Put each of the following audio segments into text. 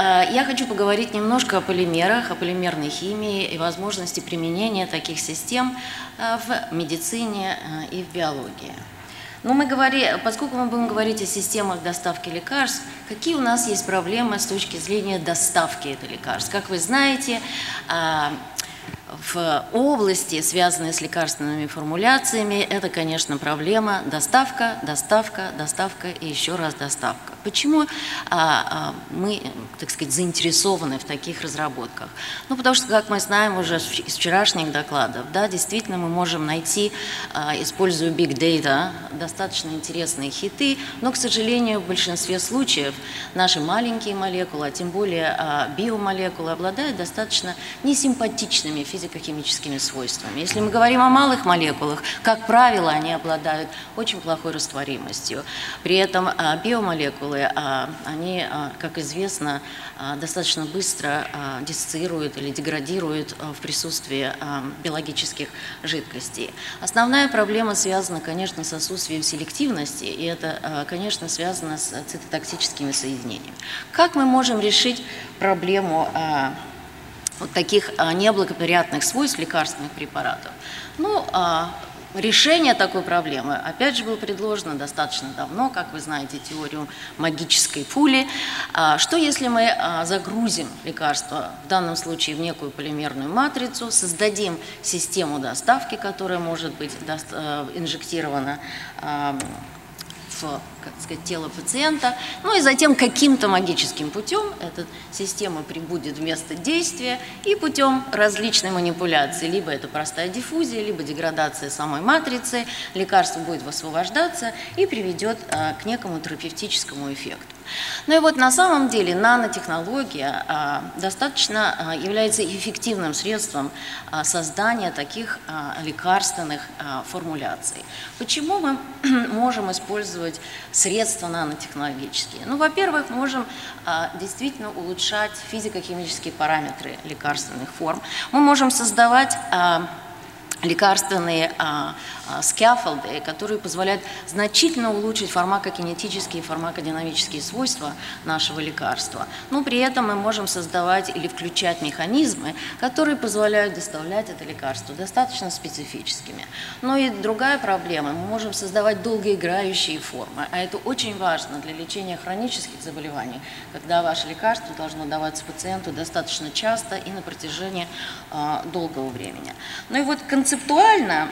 я хочу поговорить немножко о полимерах, о полимерной химии и возможности применения таких систем в медицине и в биологии. Но поскольку мы будем говорить о системах доставки лекарств, какие у нас есть проблемы с точки зрения доставки этих лекарств? Как вы знаете, в области, связанной с лекарственными формуляциями, это, конечно, проблема доставка, доставка, доставка и еще раз доставка. Почему мы, так сказать, заинтересованы в таких разработках? Ну, потому что, как мы знаем уже из вчерашних докладов, да, действительно мы можем найти, используя Big Data, достаточно интересные хиты, но, к сожалению, в большинстве случаев наши маленькие молекулы, а тем более биомолекулы, обладают достаточно несимпатичными физико-химическими свойствами. Если мы говорим о малых молекулах, как правило, они обладают очень плохой растворимостью. При этом биомолекулы, они, как известно, достаточно быстро диссоциируют или деградируют в присутствии биологических жидкостей. Основная проблема связана, конечно, с отсутствием селективности, и это, конечно, связано с цитотоксическими соединениями. Как мы можем решить проблему вот таких неблагоприятных свойств лекарственных препаратов? Ну, решение такой проблемы, опять же, было предложено достаточно давно, как вы знаете, теорию магической пули. Что если мы загрузим лекарство, в данном случае в некую полимерную матрицу, создадим систему доставки, которая может быть инжектирована в, как сказать, тело пациента, ну и затем каким-то магическим путем эта система прибудет в место действия и путем различной манипуляции, либо это простая диффузия, либо деградация самой матрицы, лекарство будет высвобождаться и приведет к некому терапевтическому эффекту. Ну и вот на самом деле нанотехнология достаточно является эффективным средством создания таких лекарственных формуляций. Почему мы можем использовать средства нанотехнологические? Ну, во-первых, можем действительно улучшать физико-химические параметры лекарственных форм. Мы можем создавать лекарственные скаффолды, которые позволяют значительно улучшить фармакокинетические и фармакодинамические свойства нашего лекарства. Но при этом мы можем создавать или включать механизмы, которые позволяют доставлять это лекарство достаточно специфическими. Но и другая проблема, мы можем создавать долгоиграющие формы, а это очень важно для лечения хронических заболеваний, когда ваше лекарство должно даваться пациенту достаточно часто и на протяжении долгого времени. Ну и вот концептуально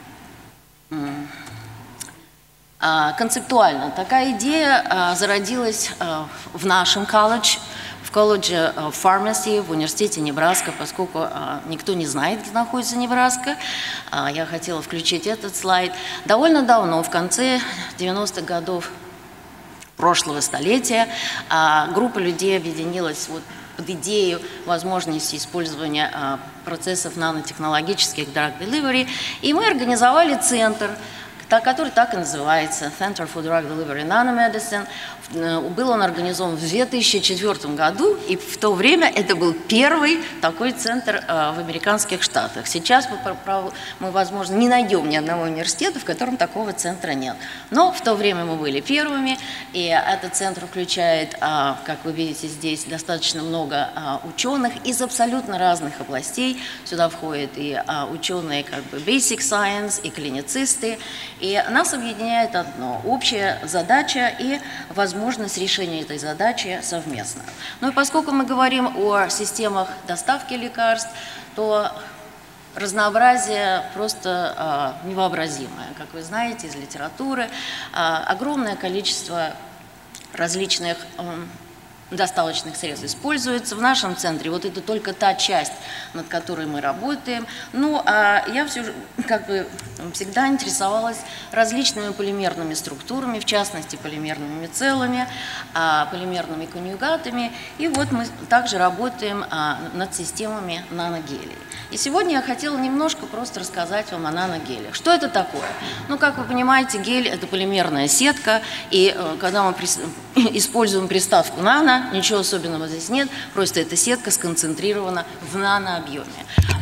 такая идея зародилась в нашем колледже, в колледже Pharmacy в университете Небраска, поскольку никто не знает, где находится Небраска. Я хотела включить этот слайд. Довольно давно, в конце 90-х годов прошлого столетия, группа людей объединилась под идею возможности использования процессов нанотехнологических drug delivery, и мы организовали центр, который так и называется Center for Drug Delivery Nanomedicine. Был он организован в 2004 году, и в то время это был первый такой центр в американских штатах. Сейчас мы, возможно, не найдем ни одного университета, в котором такого центра нет. Но в то время мы были первыми, и этот центр включает, как вы видите здесь, достаточно много ученых из абсолютно разных областей. Сюда входят и ученые как бы basic science, и клиницисты. И нас объединяет одно – общая задача и возможность решения этой задачи совместно. Ну и поскольку мы говорим о системах доставки лекарств, то разнообразие просто невообразимое. Как вы знаете из литературы, огромное количество различных доставочных средств используется в нашем центре. Вот это только та часть, над которой мы работаем. Ну, а я всегда интересовалась различными полимерными структурами, в частности, полимерными мицеллами, полимерными конъюгатами. И вот мы также работаем над системами наногелей. И сегодня я хотела немножко просто рассказать вам о наногелях. Что это такое? Ну, как вы понимаете, гель – это полимерная сетка, и когда мы используем приставку «нано», ничего особенного здесь нет, просто эта сетка сконцентрирована в нанообъеме.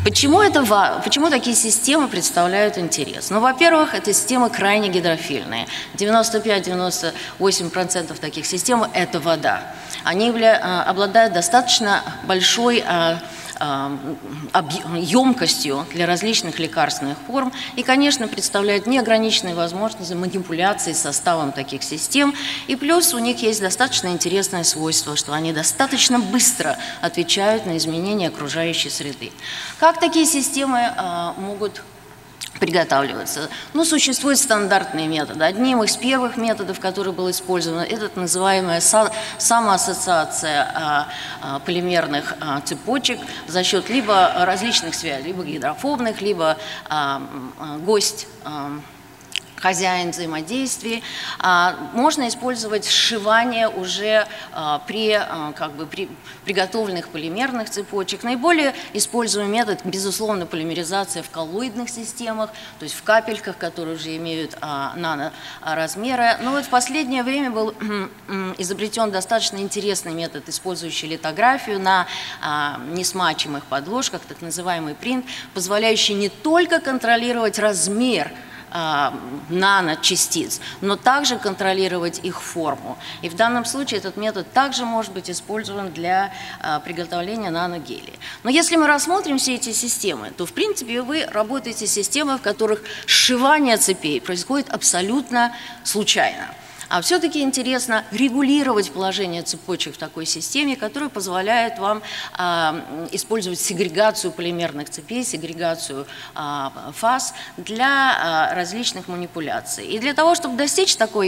Почему такие системы представляют интерес? Ну, во-первых, это системы крайне гидрофильные. 95-98% таких систем – это вода. Они обладают достаточно большой емкостью для различных лекарственных форм и, конечно, представляют неограниченные возможности манипуляции составом таких систем. И плюс у них есть достаточно интересное свойство, что они достаточно быстро отвечают на изменения окружающей среды. Как такие системы могут приготавливаться? Ну, существуют стандартные методы. Одним из первых методов, который был использован, это так называемая самоассоциация полимерных цепочек за счет либо различных связей, либо гидрофобных, либо гость хозяин взаимодействий. Можно использовать сшивание уже при приготовленных полимерных цепочек. Наиболее используемый метод, безусловно, полимеризация в коллоидных системах, то есть в капельках, которые уже имеют наноразмеры. Но вот в последнее время был изобретен достаточно интересный метод, использующий литографию на несмачиваемых подложках, так называемый принт, позволяющий не только контролировать размер наночастиц, но также контролировать их форму. И в данном случае этот метод также может быть использован для приготовления наногелей. Но если мы рассмотрим все эти системы, то в принципе вы работаете с системой, в которых сшивание цепей происходит абсолютно случайно. А все-таки интересно регулировать положение цепочек в такой системе, которая позволяет вам использовать сегрегацию полимерных цепей, сегрегацию фаз для различных манипуляций. И для того, чтобы достичь такой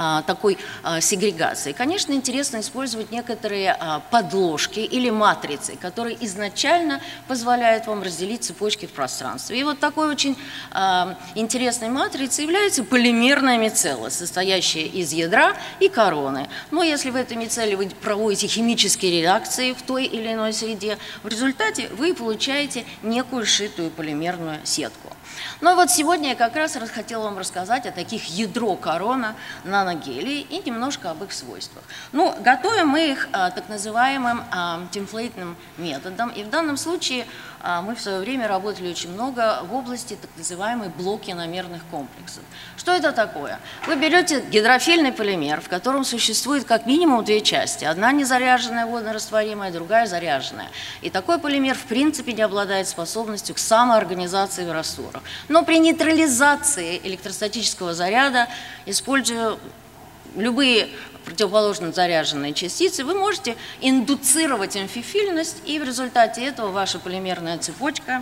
сегрегации, конечно, интересно использовать некоторые подложки или матрицы, которые изначально позволяют вам разделить цепочки в пространстве. И вот такой очень интересной матрицей является полимерная мицелла, состоящая из ядра и короны. Но если в этой мицелле вы проводите химические реакции в той или иной среде, в результате вы получаете некую сшитую полимерную сетку. Ну и вот сегодня я как раз хотела вам рассказать о таких ядро-корона наногелей и немножко об их свойствах. Ну, готовим мы их так называемым темплейтным методом. И в данном случае мы в свое время работали очень много в области так называемой блок-яномерных комплексов. Что это такое? Вы берете гидрофильный полимер, в котором существует как минимум две части. Одна незаряженная водорастворимая, другая заряженная. И такой полимер в принципе не обладает способностью к самоорганизации в растворах. Но при нейтрализации электростатического заряда, используя любые противоположно заряженные частицы, вы можете индуцировать амфифильность, и в результате этого ваша полимерная цепочка,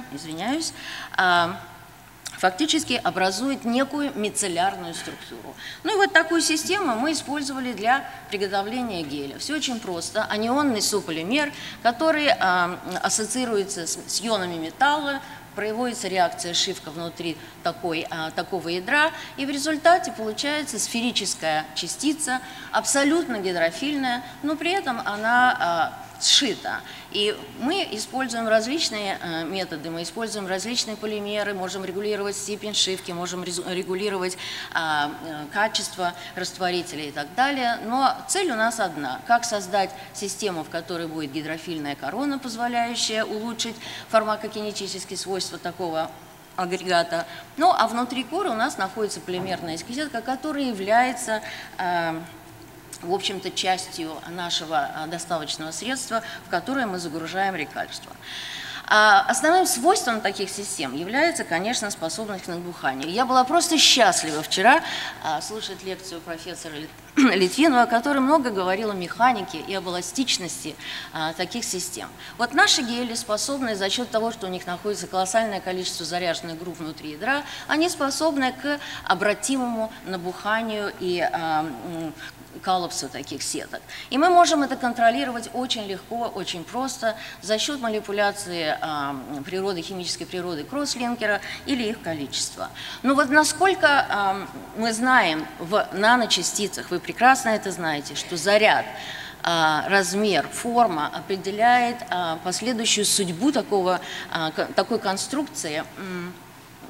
фактически образует некую мицеллярную структуру. Ну и вот такую систему мы использовали для приготовления геля. Все очень просто. Анионный сополимер, который ассоциируется с ионами металла, производится реакция сшивка внутри такого ядра, и в результате получается сферическая частица, абсолютно гидрофильная, но при этом она сшита. И мы используем различные методы, мы используем различные полимеры, можем регулировать степень сшивки, можем регулировать качество растворителей и так далее. Но цель у нас одна – как создать систему, в которой будет гидрофильная корона, позволяющая улучшить фармакокинетические свойства такого агрегата. Ну а внутри коры у нас находится полимерная сетка, которая является в общем-то, частью нашего доставочного средства, в которое мы загружаем лекарства. Основным свойством таких систем является, конечно, способность к набуханию. Я была просто счастлива вчера слушать лекцию профессора Литвинова, который много говорил о механике и об эластичности таких систем. Вот наши гели способны за счет того, что у них находится колоссальное количество заряженных групп внутри ядра, они способны к обратимому набуханию и коллапсу таких сеток. И мы можем это контролировать очень легко, очень просто за счет манипуляции химической природы кросслинкера или их количества. Но вот насколько мы знаем в наночастицах, вы прекрасно это знаете, что заряд, размер, форма определяет последующую судьбу такой конструкции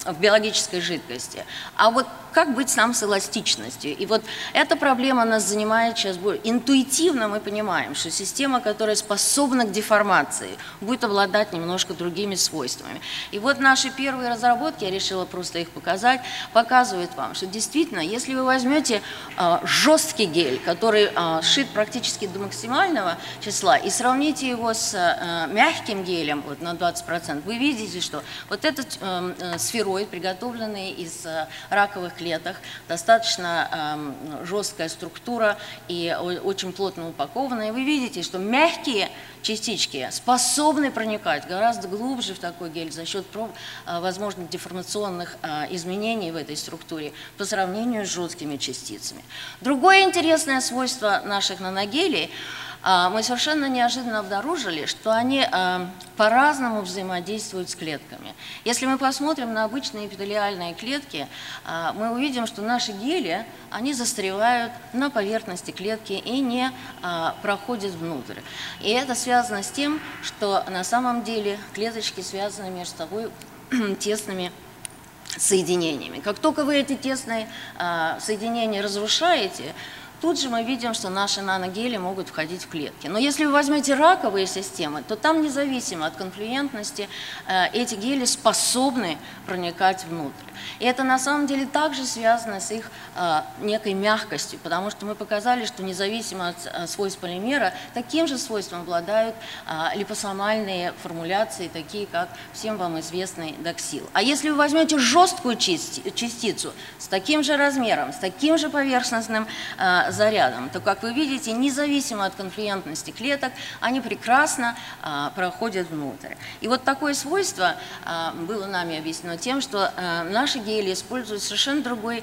в биологической жидкости. А вот как быть нам с эластичностью? И вот эта проблема нас занимает сейчас. Интуитивно мы понимаем, что система, которая способна к деформации, будет обладать немножко другими свойствами. И вот наши первые разработки, я решила просто их показать, показывают вам, что действительно, если вы возьмете жесткий гель, который сшит практически до максимального числа, и сравните его с мягким гелем вот, на 20%, вы видите, что вот этот сфероид, приготовленный из раковых клеток, достаточно жесткая структура и очень плотно упакованная. Вы видите, что мягкие частички способны проникать гораздо глубже в такой гель за счет возможных деформационных изменений в этой структуре по сравнению с жесткими частицами. Другое интересное свойство наших наногелей – мы совершенно неожиданно обнаружили, что они по-разному взаимодействуют с клетками. Если мы посмотрим на обычные эпителиальные клетки, мы увидим, что наши гели, они застревают на поверхности клетки и не проходят внутрь. И это связано с тем, что на самом деле клеточки связаны между собой тесными соединениями. Как только вы эти тесные соединения разрушаете, тут же мы видим, что наши наногели могут входить в клетки. Но если вы возьмете раковые системы, то там независимо от конфлюентности эти гели способны проникать внутрь. И это на самом деле также связано с их некой мягкостью, потому что мы показали, что независимо от свойств полимера, таким же свойством обладают липосомальные формуляции, такие как всем вам известный доксил. А если вы возьмете жесткую частицу с таким же размером, с таким же поверхностным зарядом, то, как вы видите, независимо от конфлюентности клеток, они прекрасно проходят внутрь. И вот такое свойство было нами объяснено тем, что наши гели используют совершенно другой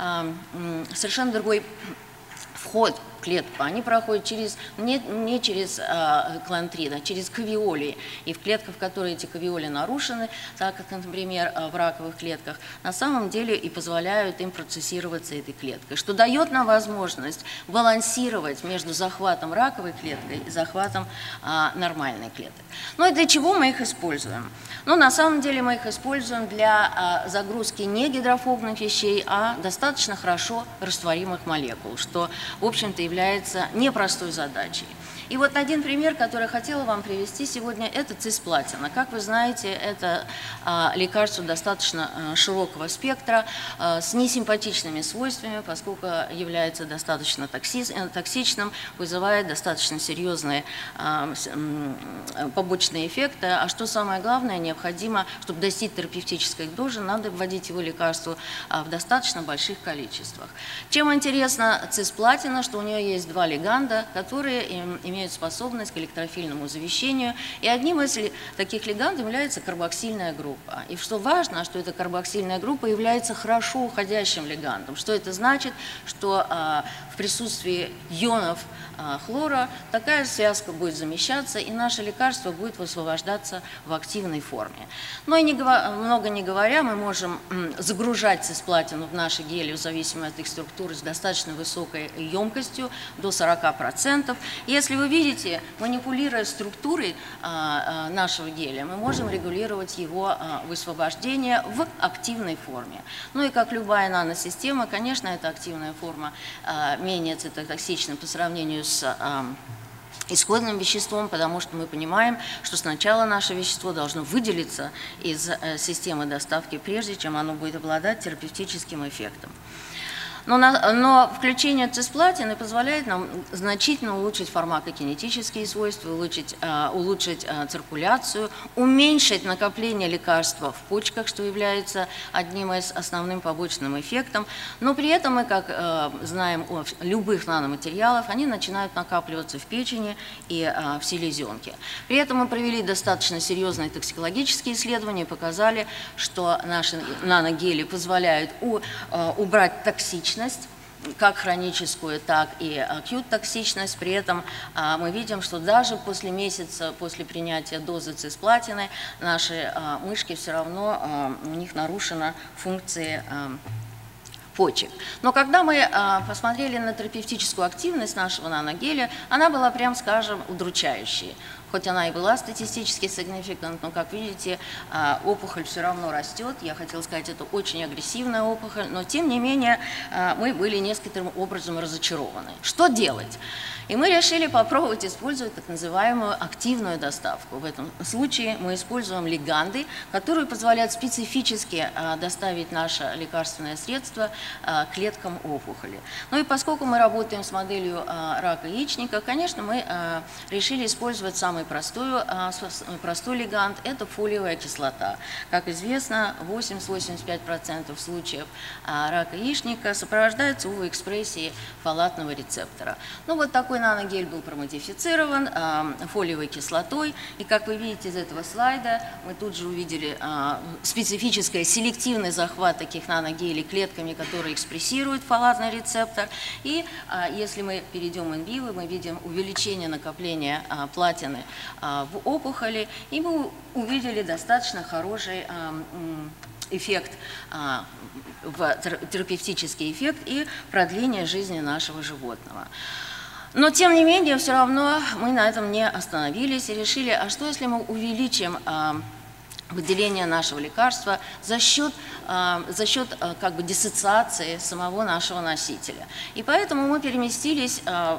вход в клетку. Они проходят не через клантрин, а через кавиоли. И в клетках, в которые эти кавиоли нарушены, так как, например, в раковых клетках, на самом деле и позволяют им процессироваться этой клеткой, что дает нам возможность балансировать между захватом раковой клеткой и захватом нормальной клетки. Ну и для чего мы их используем? Ну, на самом деле мы их используем для загрузки не гидрофобных вещей, а достаточно хорошо растворимых молекул, что, в общем-то, является непростой задачей. И вот один пример, который я хотела вам привести сегодня, это цисплатина. Как вы знаете, это лекарство достаточно широкого спектра, с несимпатичными свойствами, поскольку является достаточно токсичным, вызывает достаточно серьезные побочные эффекты. А что самое главное, необходимо, чтобы достичь терапевтической дозы, надо вводить его лекарство в достаточно больших количествах. Чем интересна цисплатина, что у нее есть два лиганда, которые имеют способность к электрофильному завещанию, и одним из таких лигандов является карбоксильная группа. И что важно, что эта карбоксильная группа является хорошо уходящим лигандом. Что это значит? Что в присутствии ионов хлора такая связка будет замещаться, и наше лекарство будет высвобождаться в активной форме. Но и много не говоря, мы можем загружать цисплатину в наши гели в зависимости от их структуры с достаточно высокой емкостью, до 40%. Если вы видите, манипулируя структурой нашего геля, мы можем регулировать его высвобождение в активной форме. Ну и как любая наносистема, конечно, эта активная форма менее цитотоксична по сравнению с исходным веществом, потому что мы понимаем, что сначала наше вещество должно выделиться из системы доставки, прежде чем оно будет обладать терапевтическим эффектом. Но включение цисплатины позволяет нам значительно улучшить фармакокинетические свойства, улучшить циркуляцию, уменьшить накопление лекарства в почках, что является одним из основным побочным эффектом. Но при этом мы, как знаем о любых наноматериалах, они начинают накапливаться в печени и в селезенке. При этом мы провели достаточно серьезные токсикологические исследования и показали, что наши наногели позволяют убрать токсичность, как хроническую, так и акют токсичность. При этом мы видим, что даже после месяца, после принятия дозы цисплатины, наши мышки все равно, у них нарушена функция почек. Но когда мы посмотрели на терапевтическую активность нашего наногеля, она была, прям скажем, удручающей. хоть она и была статистически significant, но, как видите, опухоль все равно растет. Я хотела сказать, это очень агрессивная опухоль, но, тем не менее, мы были некоторым образом разочарованы. Что делать? И мы решили попробовать использовать так называемую активную доставку. В этом случае мы используем лиганды, которые позволяют специфически доставить наше лекарственное средство клеткам опухоли. Ну и поскольку мы работаем с моделью рака яичника, конечно, мы решили использовать самый простой лиганд – это фолиевая кислота. Как известно, 80-85% случаев рака яичника сопровождаются УВ-экспрессией фолатного рецептора. Ну вот такой наногель был промодифицирован фолиевой кислотой, и как вы видите из этого слайда, мы тут же увидели специфический селективный захват таких наногелей клетками, которые экспрессируют фолатный рецептор. И если мы перейдем in vivo, мы видим увеличение накопления платины в опухоли, и мы увидели достаточно хороший эффект, терапевтический эффект и продление жизни нашего животного. Но, тем не менее, все равно мы на этом не остановились и решили, а что если мы увеличим выделение нашего лекарства за счет как бы диссоциации самого нашего носителя. И поэтому мы переместились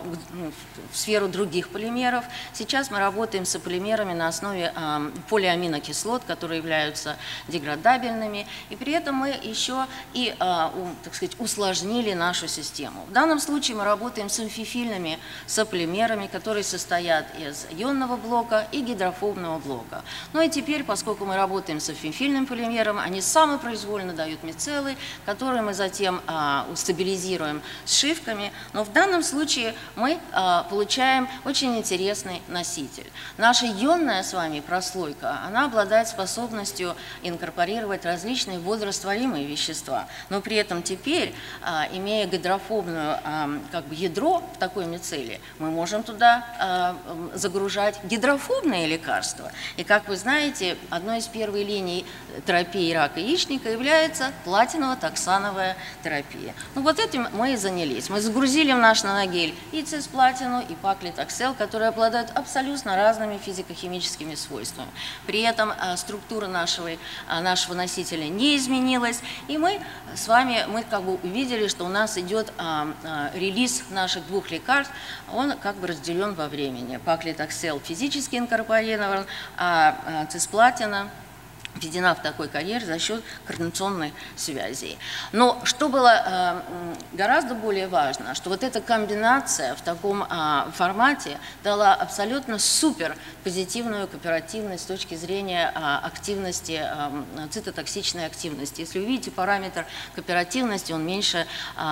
в сферу других полимеров. Сейчас мы работаем с полимерами на основе полиаминокислот, которые являются деградабельными, и при этом мы еще и, так сказать, усложнили нашу систему. В данном случае мы работаем с амфифильными сополимерами, которые состоят из ионного блока и гидрофобного блока. Ну и теперь, поскольку мы работаем с амфифильным полимером, они самопроизвольно дают мицеллы, которые мы затем стабилизируем сшивками. Но в данном случае мы получаем очень интересный носитель. Наша ионная с вами прослойка, она обладает способностью инкорпорировать различные водорастворимые вещества. Но при этом теперь, имея гидрофобную как бы ядро в такой мицелле, мы можем туда загружать гидрофобные лекарства. И, как вы знаете, одной из первых линий терапии рака яичника является платиново-токсановая терапия. Ну вот этим мы и занялись. Мы загрузили в наш наногель и цисплатину, и паклитоксел, которые обладают абсолютно разными физико-химическими свойствами. При этом структура нашего носителя не изменилась, и мы с вами как бы увидели, что у нас идет релиз наших двух лекарств, он как бы разделен во времени. Паклитоксел физически инкорпорирован, а цисплатина введена в такой карьер за счет координационной связи. Но что было гораздо более важно, что вот эта комбинация в таком формате дала абсолютно супер позитивную кооперативность с точки зрения активности, цитотоксичной активности. Если вы видите параметр кооперативности, он меньше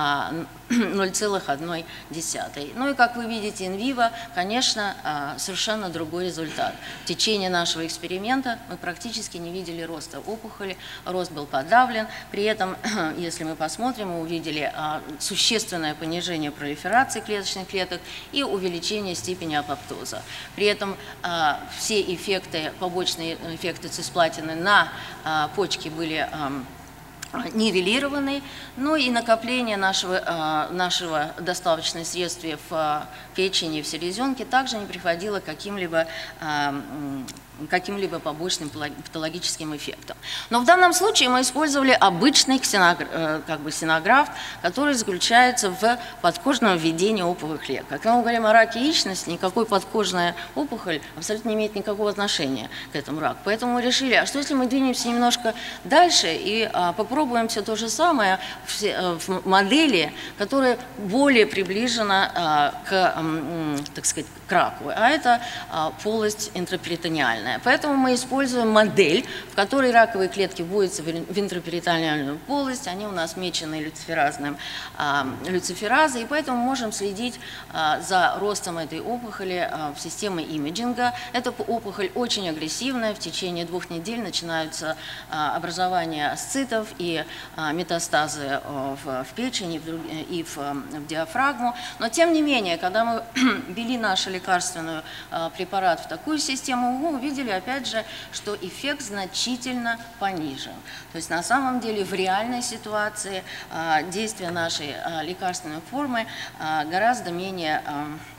0,1. Ну и как вы видите in vivo, конечно, совершенно другой результат. В течение нашего эксперимента мы практически не видели роста опухоли, рост был подавлен. При этом, если мы посмотрим, мы увидели существенное понижение пролиферации клеточных клеток и увеличение степени апоптоза. При этом все эффекты, побочные эффекты цисплатины на почке были нивелированы, ну и накопление нашего доставочного средства в печени и в селезенке также не приводило к каким-либо побочным патологическим эффектам. Но в данном случае мы использовали обычный ксенографт, который заключается в подкожном введении опухолевых клеток. Когда мы говорим о раке яичности, никакой подкожная опухоль абсолютно не имеет никакого отношения к этому раку. Поэтому мы решили, а что если мы двинемся немножко дальше и попробуем все то же самое в модели, которая более приближена так сказать, к раку, а это полость интраперитониальная. Поэтому мы используем модель, в которой раковые клетки вводятся в интраперитониальную полость, они у нас мечены люциферазой, и поэтому мы можем следить за ростом этой опухоли в системе имиджинга. Эта опухоль очень агрессивная, в течение 2 недель начинаются образование асцитов и метастазы в печени и в диафрагму. Но тем не менее, когда мы ввели наш лекарственный препарат в такую систему, мы увидели, опять же, что эффект значительно понижен. То есть на самом деле в реальной ситуации действие нашей лекарственной формы гораздо менее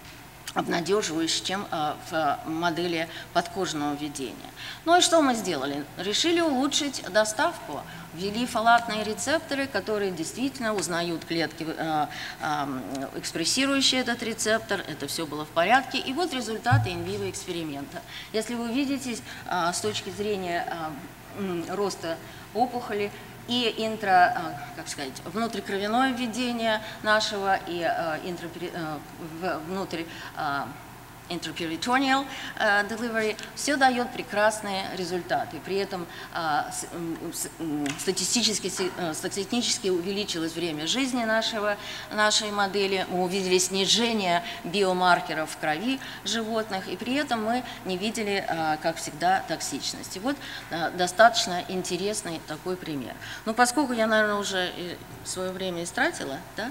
обнадеживающе, чем в модели подкожного введения. Ну и что мы сделали? Решили улучшить доставку. Ввели фолатные рецепторы, которые действительно узнают клетки, экспрессирующие этот рецептор. Это все было в порядке. И вот результаты инвиво эксперимента. Если вы видите, с точки зрения роста опухоли, и внутрикровяное введение нашего, и внутрь intraperitoneal delivery, все дает прекрасные результаты. При этом статистически увеличилось время жизни нашей модели, мы увидели снижение биомаркеров в крови животных, и при этом мы не видели, как всегда, токсичности. Вот достаточно интересный такой пример. Но поскольку я, наверное, уже свое время истратила, да?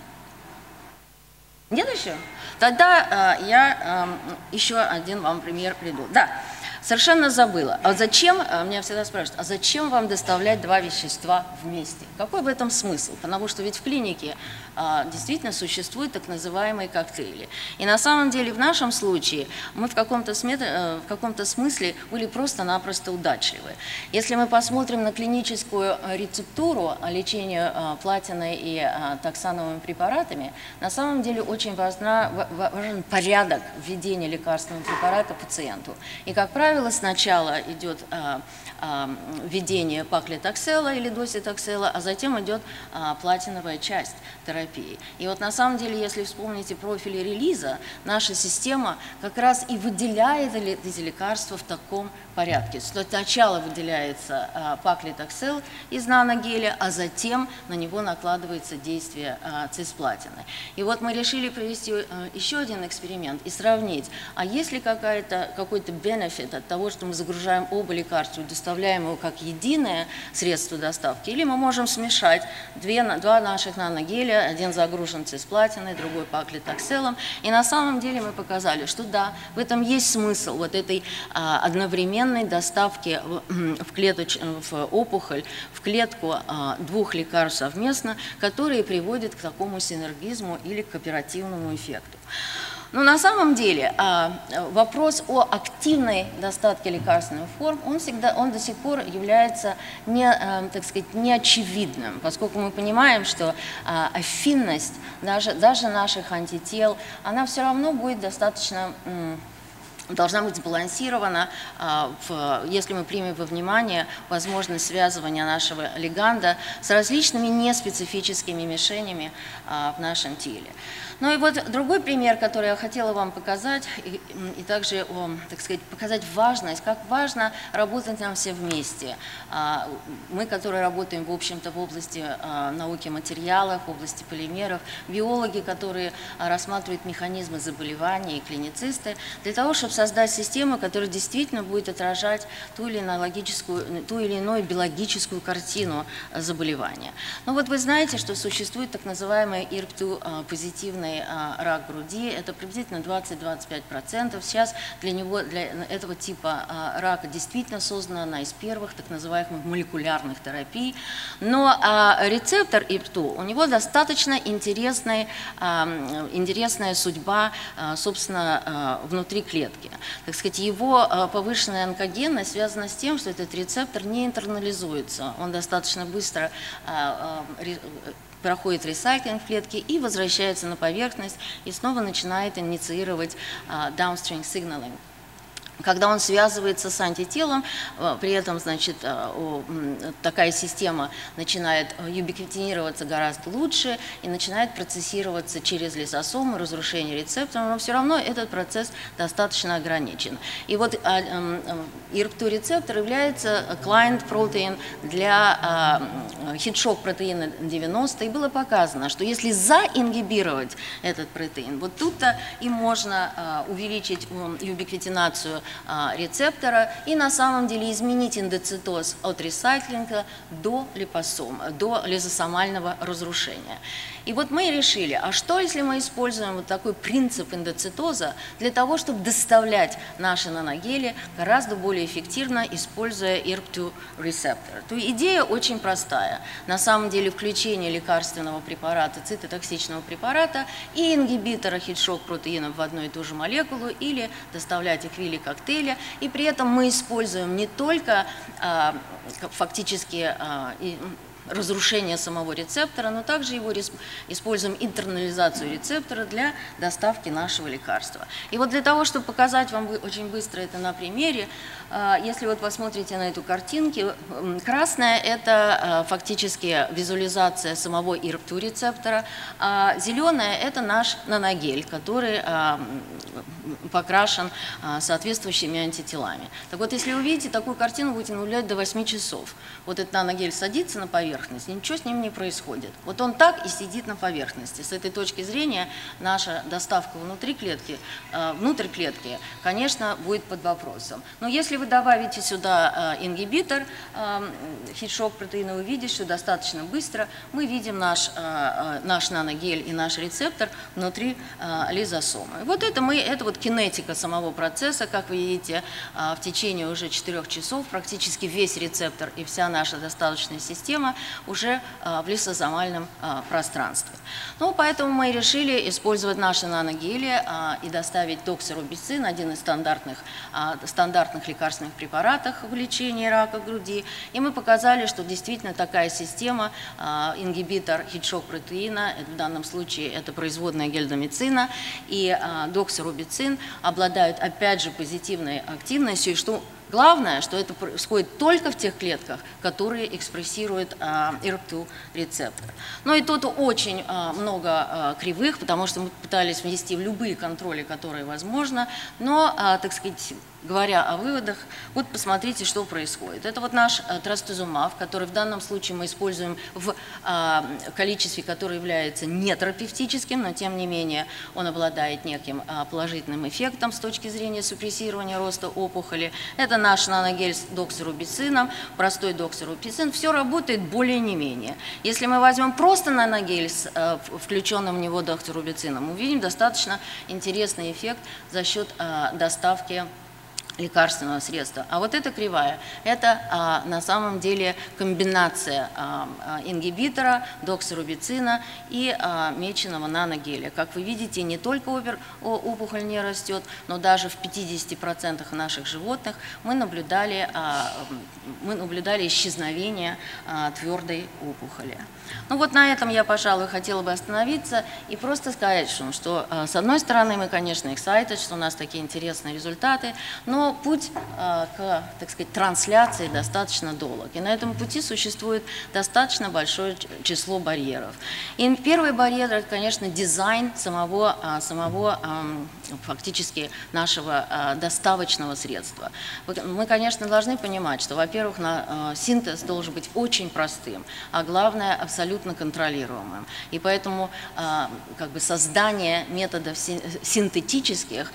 Нет еще? Тогда я еще один вам пример приду. Да, совершенно забыла. А зачем, меня всегда спрашивают, а зачем вам доставлять два вещества вместе? Какой в этом смысл? Потому что ведь в клинике действительно существуют так называемые коктейли. И на самом деле в нашем случае мы в каком-то смысле были просто-напросто удачливы. Если мы посмотрим на клиническую рецептуру лечения платиной и токсановыми препаратами, на самом деле очень важен порядок введения лекарственного препарата пациенту. И, как правило, сначала идет введение паклитоксела или доситоксела, а затем идет платиновая часть терапии. И вот на самом деле, если вспомните профили релиза, наша система как раз и выделяет эти лекарства в таком порядке. Сначала выделяется паклитоксел из наногеля, а затем на него накладывается действие цисплатины. И вот мы решили провести еще один эксперимент и сравнить, а есть ли какой-то бенефит от того, что мы загружаем оба лекарства и доставляем его как единое средство доставки, или мы можем смешать два наших наногеля, один загружен цисплатиной, другой паклитокселом, и на самом деле мы показали, что да, в этом есть смысл вот этой одновременной доставки в опухоль, в клетку двух лекарств совместно, которые приводят к такому синергизму или к кооперативному эффекту. Но на самом деле вопрос о активной доставке лекарственных форм, он до сих пор является неочевидным, поскольку мы понимаем, что афинность даже наших антител, она все равно будет должна быть сбалансирована, если мы примем во внимание возможность связывания нашего лиганда с различными неспецифическими мишенями в нашем теле. Ну и вот другой пример, который я хотела вам показать, и также, показать важность, как важно работать нам все вместе. Мы, которые работаем, в общем-то, в области науки материалов, в области полимеров, биологи, которые рассматривают механизмы заболеваний, и клиницисты, для того, чтобы создать систему, которая действительно будет отражать ту или иную биологическую картину заболевания. Ну вот вы знаете, что существует так называемый IRP2 позитивный рак груди, это приблизительно 20-25%. Сейчас для этого типа рака действительно создана одна из первых так называемых молекулярных терапий. Но рецептор IRP2, у него достаточно интересная судьба, собственно, внутри клетки. Так сказать, его повышенная онкогенность связана с тем, что этот рецептор не интернализуется, он достаточно быстро проходит ресайклинг в клетке и возвращается на поверхность и снова начинает инициировать downstream signaling. Когда он связывается с антителом, при этом, значит, такая система начинает юбиквитинироваться гораздо лучше и начинает процессироваться через лизосомы, разрушение рецепторов, но все равно этот процесс достаточно ограничен. И вот IRP2 рецептор является client-протеин для хит-шок протеина 90, и было показано, что если заингибировать этот протеин, вот тут-то и можно увеличить юбиквитинацию рецептора и на самом деле изменить эндоцитоз от ресайклинга до липосома, до лизосомального разрушения. И вот мы решили, а что если мы используем вот такой принцип эндоцитоза для того, чтобы доставлять наши наногели гораздо более эффективно, используя ERK2 рецептор. То идея очень простая. На самом деле включение лекарственного препарата, цитотоксичного препарата и ингибитора хит-шок протеинов в одну и ту же молекулу или доставлять их в виде коктейля. И при этом мы используем не только фактически разрушение самого рецептора, но также его используем интернализацию рецептора для доставки нашего лекарства. И вот для того, чтобы показать вам очень быстро это на примере, если вот посмотрите на эту картинку, красная – это фактически визуализация самого ERK2 рецептора, а зеленая – это наш наногель, который покрашен соответствующими антителами. Так вот, если вы увидите такую картину, будете наблюдать до 8 часов. Вот этот наногель садится на поверхность, ничего с ним не происходит. Вот он так и сидит на поверхности. С этой точки зрения наша доставка внутрь клетки, конечно, будет под вопросом. Но если вы добавите сюда ингибитор хит-шок протеина, вы видите, что достаточно быстро мы видим наш наногель и наш рецептор внутри лизосомы. Вот это вот кинетика самого процесса, как вы видите, в течение уже 4 часов практически весь рецептор и вся наша доставочная система уже в лизосомальном пространстве. Ну, поэтому мы решили использовать наши наногели и доставить доксирубицин, один из стандартных лекарственных препаратов в лечении рака груди. И мы показали, что действительно такая система, ингибитор хит-шок протеина, в данном случае это производная гельдомицина, и доксирубицин обладают, опять же, позитивной активностью, и что главное, что это происходит только в тех клетках, которые экспрессируют ERK2 рецептор. Но и тут очень много кривых, потому что мы пытались внести в любые контроли, которые возможно, но, так сказать, говоря о выводах, вот посмотрите, что происходит. Это вот наш трастузумаб, который в данном случае мы используем в количестве, которое является нетерапевтическим, но тем не менее он обладает неким положительным эффектом с точки зрения супрессирования роста опухоли. Это наш наногель с доксирубицином, простой доксирубицин. Все работает более не менее. Если мы возьмем просто наногель с включенным в него доксирубицином, увидим достаточно интересный эффект за счет доставки лекарственного средства. А вот эта кривая – это на самом деле комбинация ингибитора, доксирубицина и меченого наногеля. Как вы видите, не только опухоль не растет, но даже в 50% наших животных мы наблюдали исчезновение твердой опухоли. Ну вот на этом я, пожалуй, хотела бы остановиться и просто сказать, что с одной стороны мы, конечно, excited, что у нас такие интересные результаты, но путь к, так сказать, трансляции достаточно долг. И на этом пути существует достаточно большое число барьеров. И первый барьер – это, конечно, дизайн самого фактически нашего доставочного средства. Мы, конечно, должны понимать, что, во-первых, синтез должен быть очень простым, а главное – абсолютно контролируемым. И поэтому как бы создание методов синтетических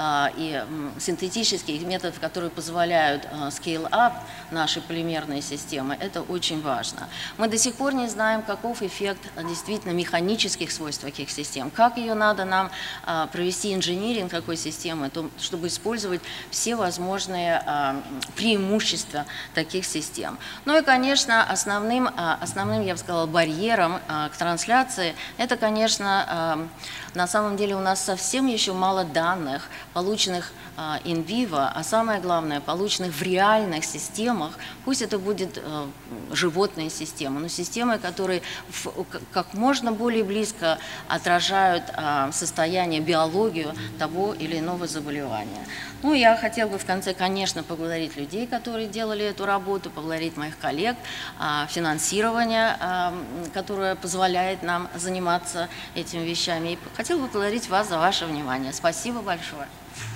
методов, которые позволяют scale-up нашей полимерной системы, это очень важно. Мы до сих пор не знаем, каков эффект действительно механических свойств таких систем, как ее надо нам провести инжиниринг такой системы, чтобы использовать все возможные преимущества таких систем. Ну и, конечно, основным, я бы сказала, барьером к трансляции, это, конечно, на самом деле у нас совсем еще мало данных, полученных in vivo, а самое главное, полученных в реальных системах, пусть это будет животные системы, но системы, которые как можно более близко отражают состояние, биологию того или иного заболевания. Ну, я хотела бы в конце, конечно, поблагодарить людей, которые делали эту работу, поблагодарить моих коллег, финансирование, которое позволяет нам заниматься этими вещами. И хотела бы поблагодарить вас за ваше внимание. Спасибо большое.